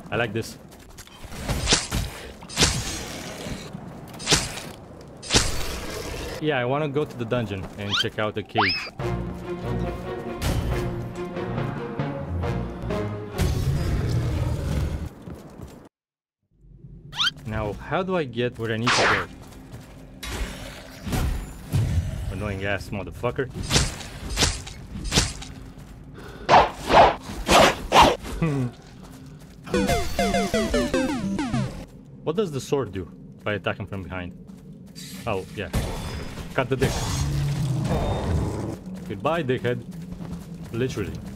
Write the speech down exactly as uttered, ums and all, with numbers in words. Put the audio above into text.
I like this. Yeah, I want to go to the dungeon and check out the cage. Now, how do I get where I need to go? Annoying ass motherfucker. What does the sword do if I attack him from behind? Oh, yeah. Cut the dick. Goodbye, dickhead. Literally.